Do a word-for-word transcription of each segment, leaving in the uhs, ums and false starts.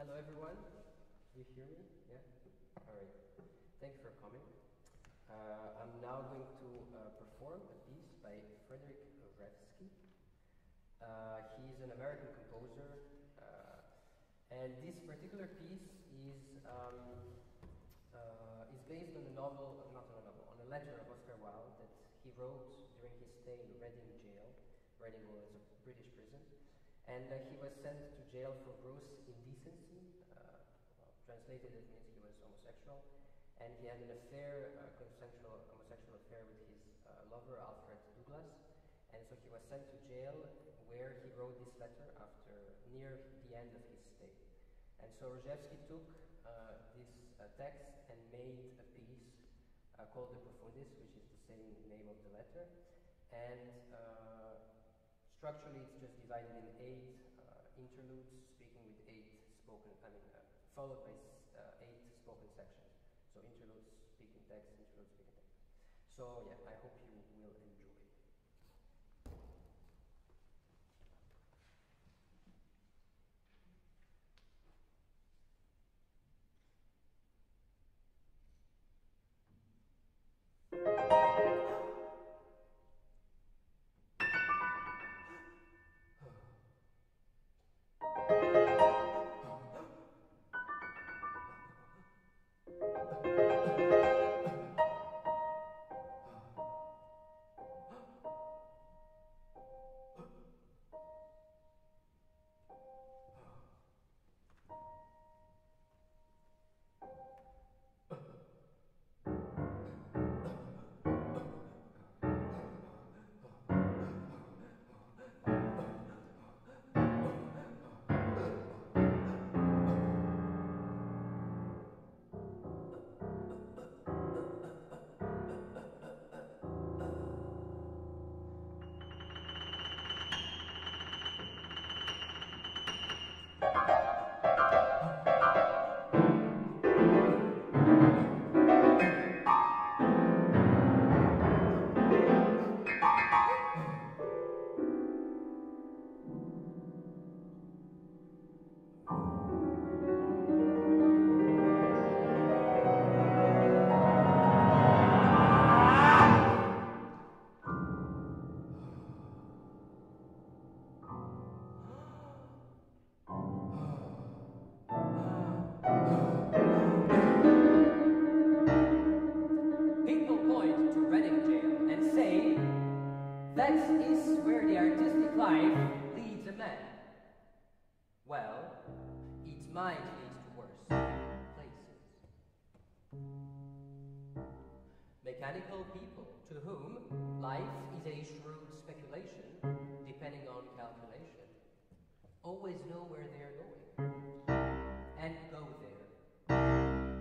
Hello everyone. You hear me? Yeah? Alright. Thanks for coming. Uh, I'm now going to uh, perform a piece by Frederick Revsky. Uh, he's an American composer, uh, and this particular piece is um, uh, is based on a novel, not on a novel, on a letter of Oscar Wilde that he wrote during his stay in Reading jail. Reading was a British prison. And uh, he was sent to jail for gross indecency. Uh, well, translated, it means he was homosexual. And he had an affair, a consensual homosexual affair with his uh, lover, Alfred Douglas. And so he was sent to jail where he wrote this letter after near the end of his stay. And so Rejewski took uh, this uh, text and made a piece uh, called De Profundis, which is the same name of the letter. And uh, structurally, it's just divided in eight uh, interludes, speaking with eight spoken, I mean, uh, followed by uh, eight spoken sections. So interludes, speaking text, interludes, speaking text. So yeah, I hope you will enjoy. Mechanical people to whom life is a shrewd speculation, depending on calculation, always know where they are going, and go there.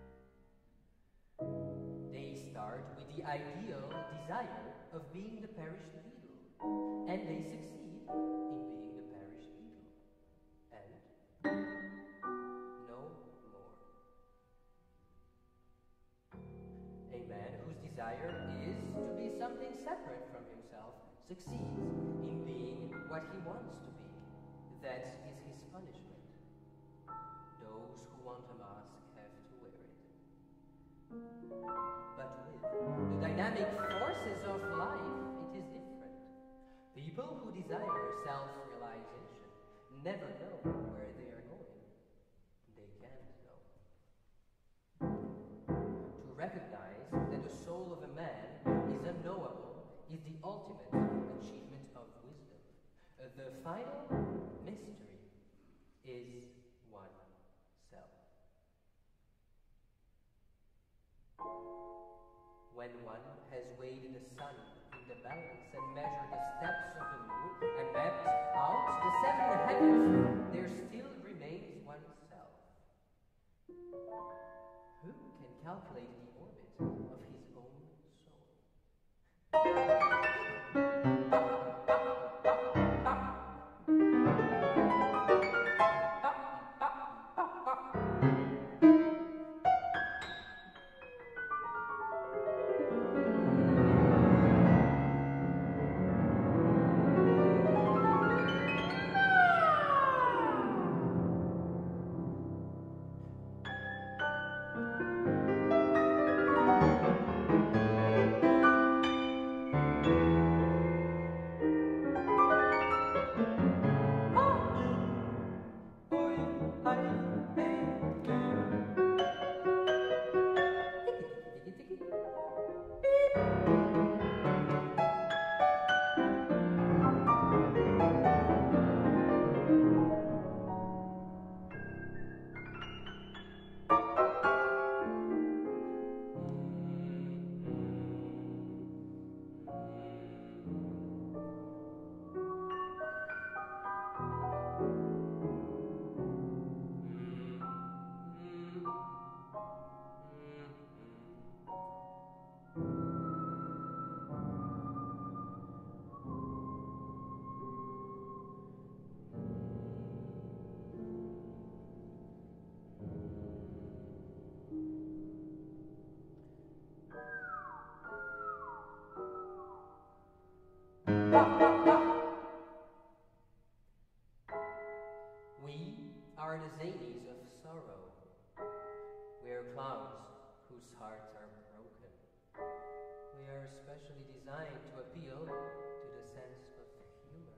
They start with the ideal desire of being the perished beetle, and they succeed in being the perished beetle, and no more. A man whose desire is to be something separate from himself succeeds in being what he wants to be. That is his punishment. Those who want a mask have to wear it. But with the dynamic forces of life, it is different. People who desire self-realization never know where they are going. They can't know. To recognize that the soul of a man is unknowable is the ultimate achievement of wisdom. Uh, the final mystery is oneself. When one has weighed the sun in the balance and measured the steps of the moon and mapped out the seven heavens, there still remains oneself. Who can calculate the orbit of his own soul? We are the zanies of sorrow. We are clowns whose hearts are broken. We are specially designed to appeal to the sense of humor.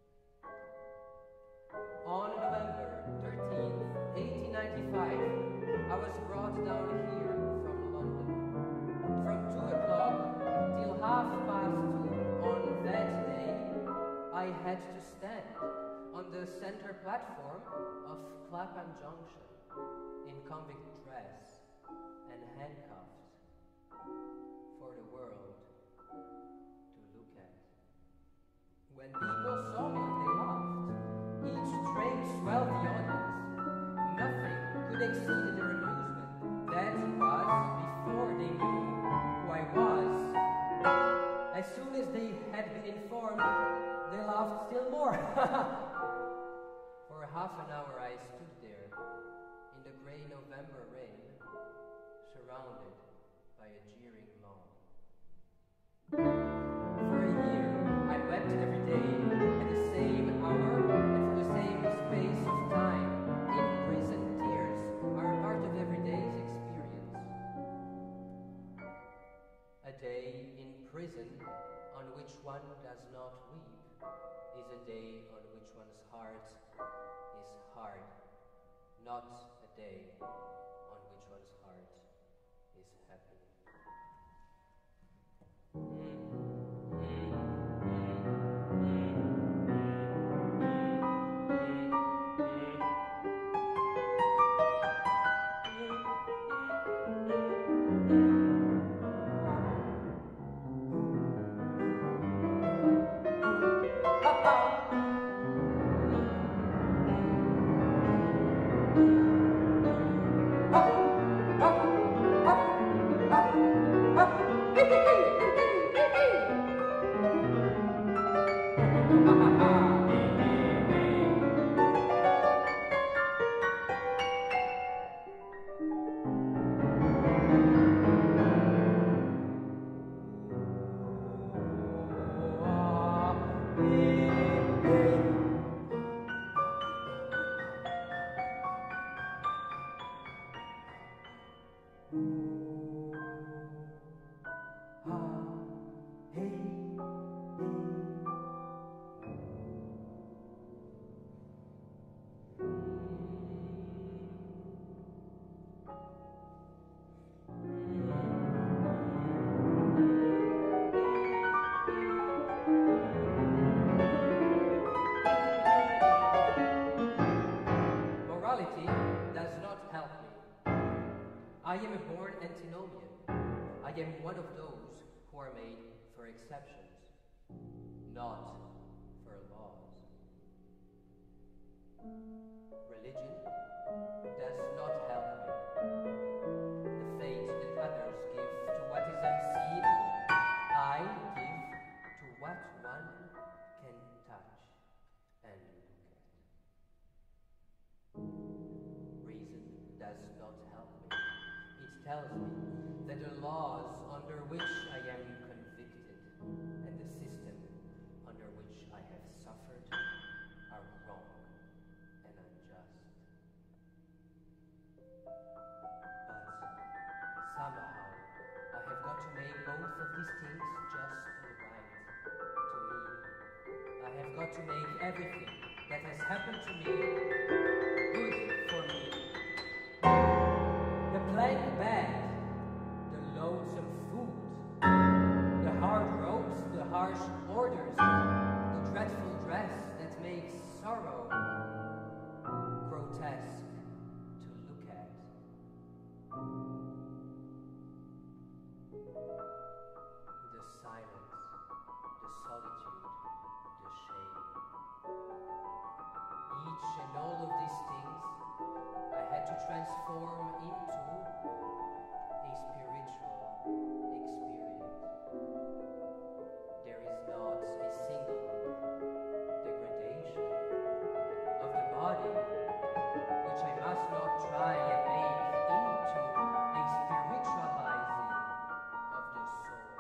On November thirteenth, eighteen ninety-five, I was brought down here from London. From two o'clock till half past two on that day, I had to stand on the center platform of Clapham Junction in convict dress and handcuffed for the world to look at. When people saw me, they laughed. Each train swelled the audience. Nothing could exceed their amusement. That was before they knew who I was. As soon as they had been informed, they laughed still more. For half an hour I stood there in the grey November rain, surrounded by a jeering mob. For a year I wept every day at the same hour and for the same space of time. In prison, tears are a part of every day's experience. A day in prison on which one does not weep is a day on which one's heart is hard, not a day on which one's heart is happy. I am a born antinomian. I am one of those who are made for exceptions, not for laws. Religion does not help me. The fate that others give to what is unseen, I give to what one can touch and look at. Reason does not help me. It tells me that the laws under which I am convicted and the system under which I have suffered are wrong and unjust. But somehow I have got to make both of these things just and right to me. I have got to make everything that has happened to me good for me. The blank bed, the loathsome food, the hard ropes, the harsh orders, the dreadful dress that makes sorrow grotesque to look at. The silence, the solitude, the shame. Each and all of these things I had to transform into a spiritual experience. There is not a single degradation of the body which I must not try and make into a spiritualizing of the soul.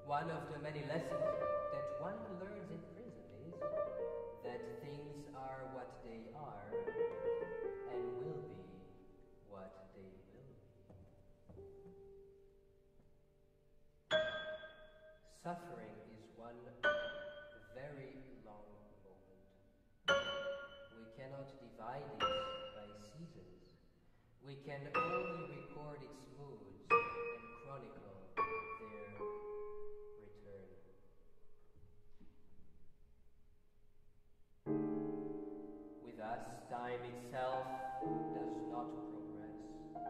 One of the many lessons that one learns in prison is that things are what they are and will be what they will be. Suffering is one very long moment. We cannot divide it by seasons. We can only record its moods and chronicle their return. With us, time itself does not progress.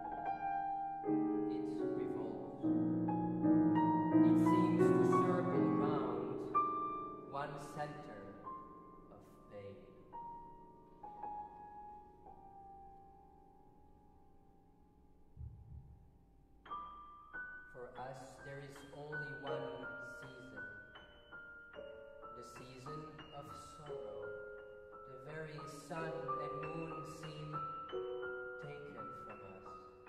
It revolves. It seems to circle round one center of pain. For us, there is only one season, the season of sorrow. The very sun and moon seem taken from us.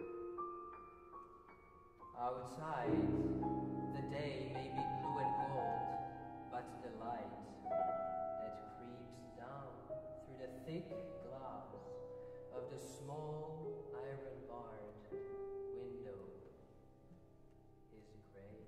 Outside, the day may be blue and gold, but the light that creeps down through the thick glass of the small iron-barred window is gray.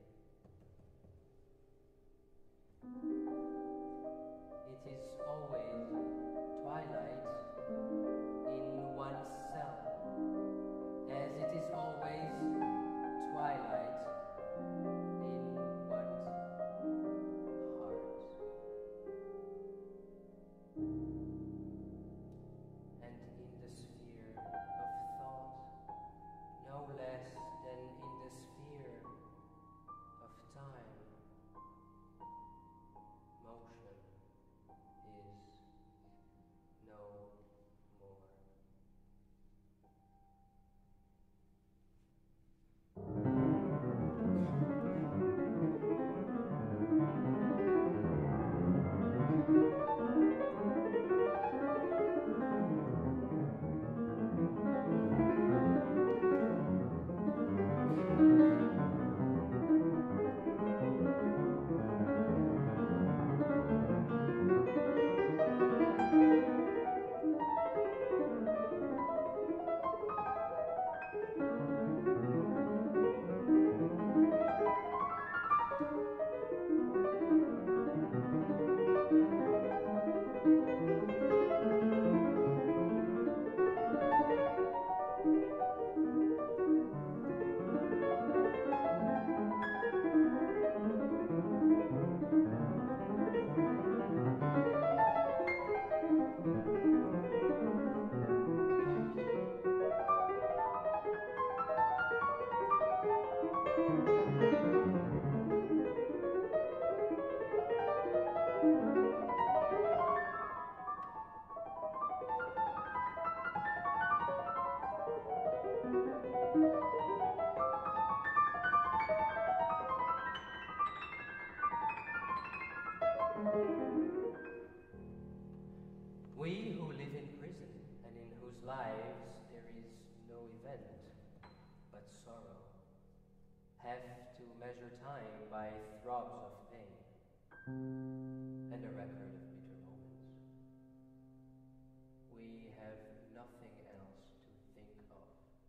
It is always twilight in one's cell, as it is always twilight in one's heart. And in the sphere of thought, no less than in the sphere of time, motion is no more. We who live in prison and in whose lives there is no event but sorrow have to measure time by throbs of pain and a record of bitter moments. We have nothing else to think of.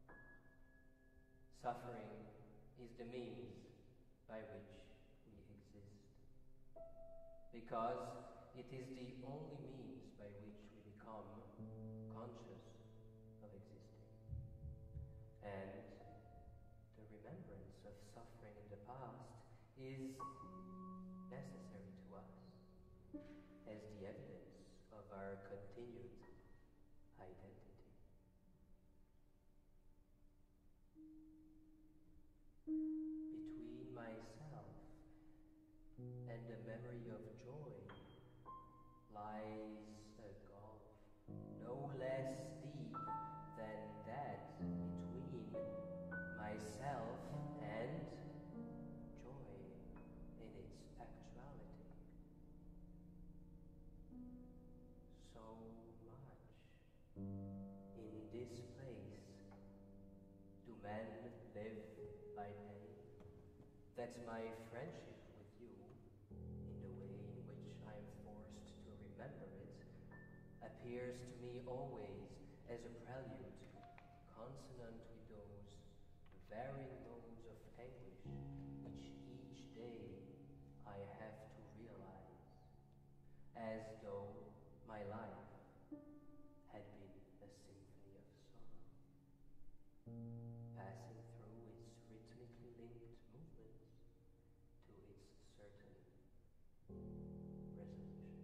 Suffering is the means by which we exist, because it is the only means by which we become conscious of existing. And the remembrance of suffering in the past is necessary to us as the evidence of our continued identity. Between myself and the memory of joy lies a gulf no less deep than that between myself and joy in its actuality. So much in this place do men live by pain, that my friendship with appears to me always as a prelude, consonant with those varying modes of anguish which each day I have to realize, as though my life had been a symphony of sorrow, passing through its rhythmically linked movements to its certain resolution.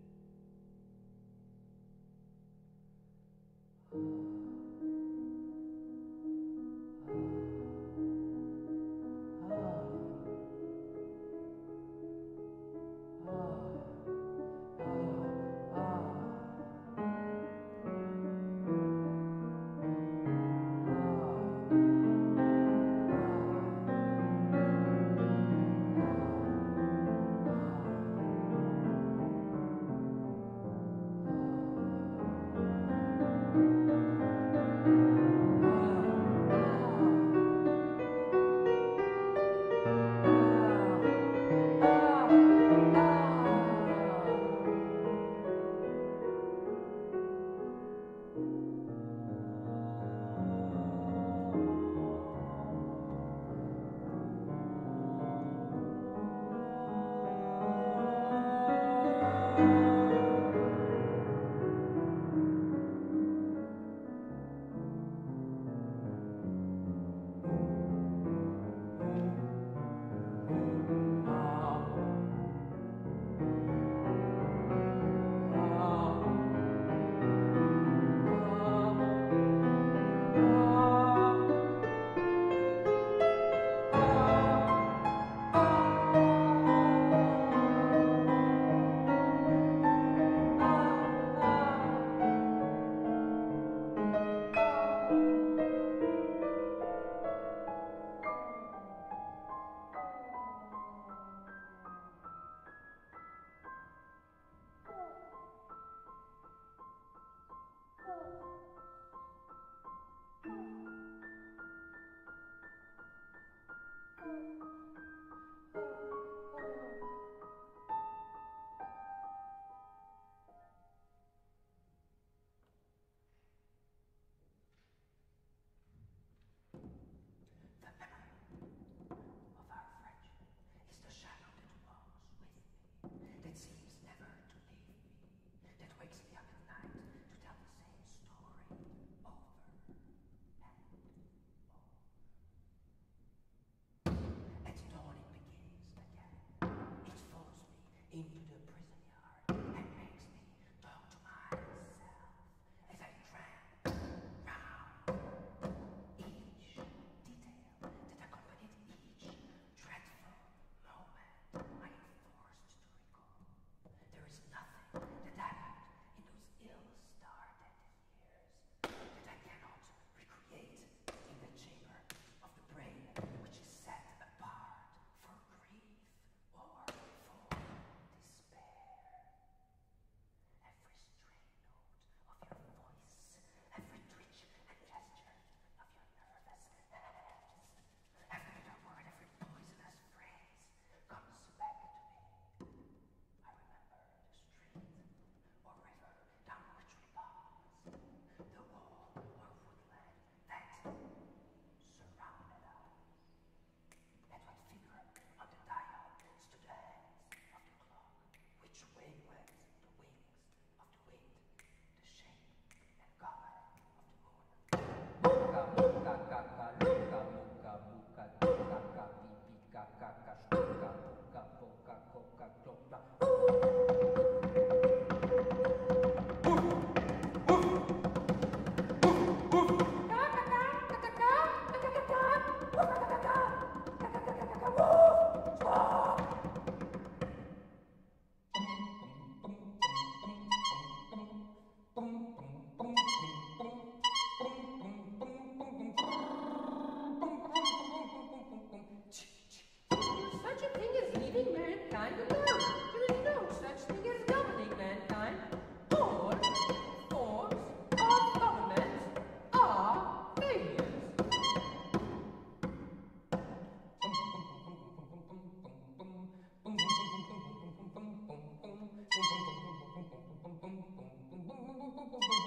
Such a thing as leading mankind alone. There is no such thing as governing mankind. All forms of government are failures.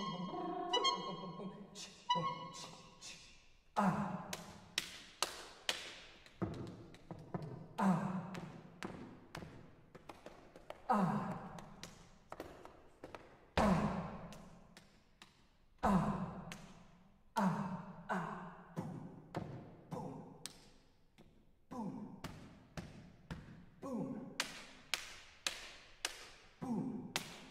Ah. Ah. Ah. Ah. Ah. Boom. Boom. Boom. Boom.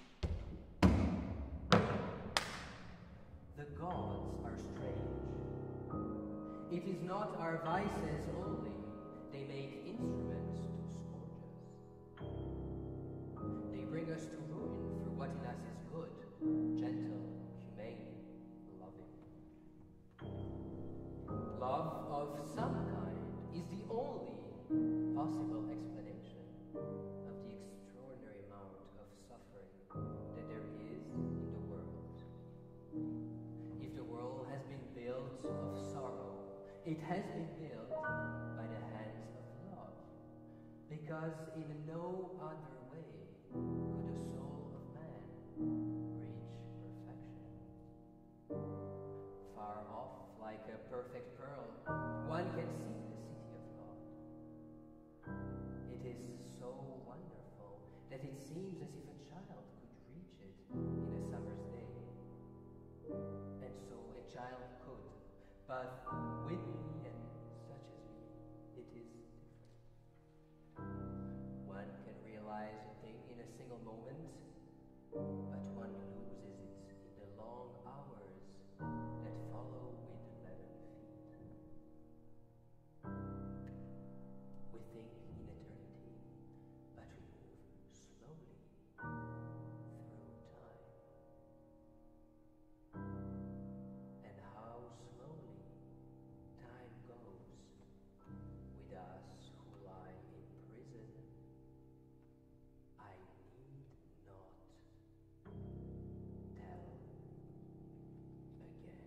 The gods are strange. It is not our vices only, they make instruments to scourge us. They bring us to ruin for what in us is good, gentle, humane, loving. Love of some kind is the only possible explanation of the extraordinary amount of suffering that there is in the world. If the world has been built of sorrow, it has been built by the hands of love, because in no other way could the soul of man reach perfection. Far off, like a perfect pearl, one can see the city of God. It is so wonderful that it seems as if a child could reach it in a summer's day. And so a child could, but with me and such as me, it is different. One can realize a thing in a single moment, but one loses it in the long hours that follow with leaden feet. We think in eternity, but we move slowly through time. And how slowly time goes with us who lie in prison, I need not tell again.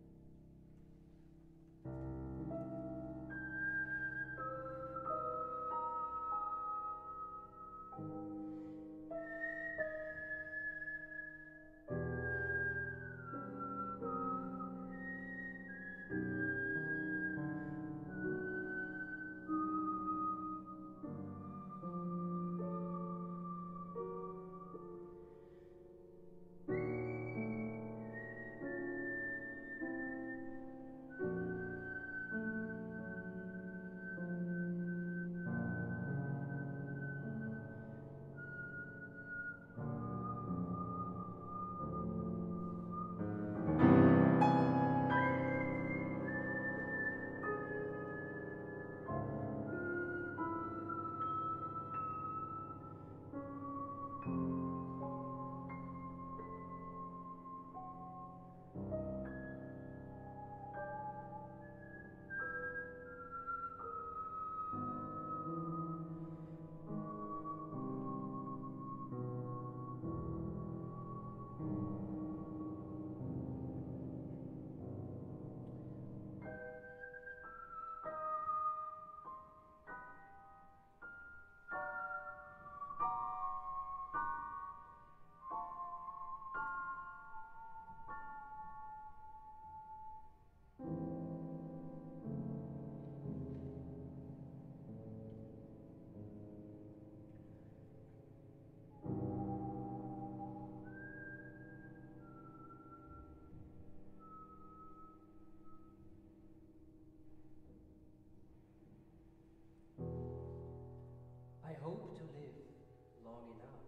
I hope to live long enough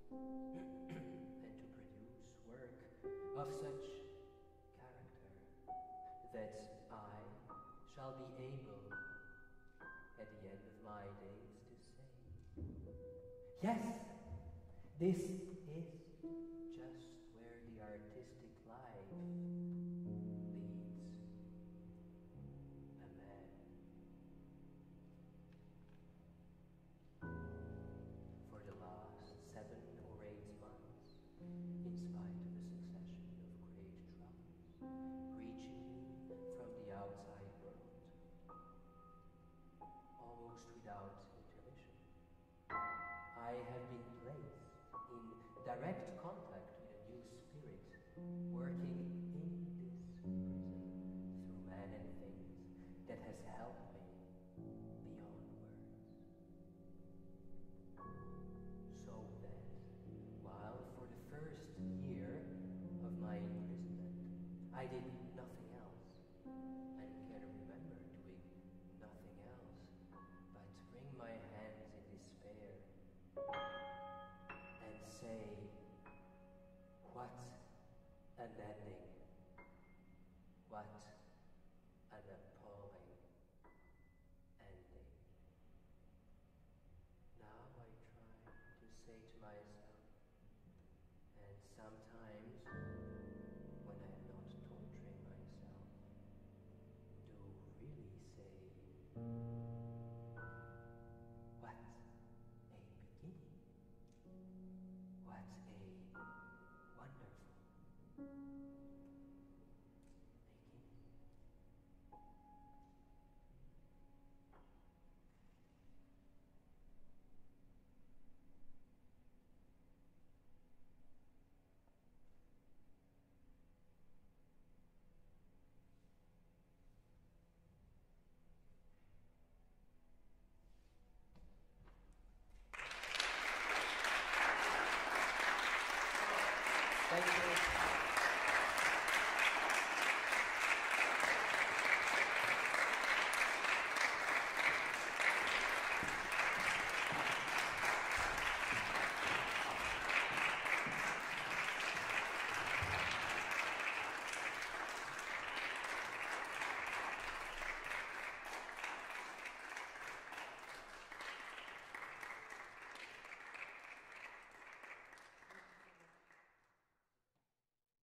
and to produce work of such character that I shall be able at the end of my days to say, yes, this is just where the artistic life leads a man. For the last seven or eight months, in spite of a succession of great troubles reaching me from the outside world, almost without intermission, I have been placed in direct contact with a new spirit working in this prison through man and things that has helped me beyond words. So then, What an ending. What an appalling ending. Now I try to say to myself, and sometimes when I am not torturing myself, do really say, what a beginning. What a wonderful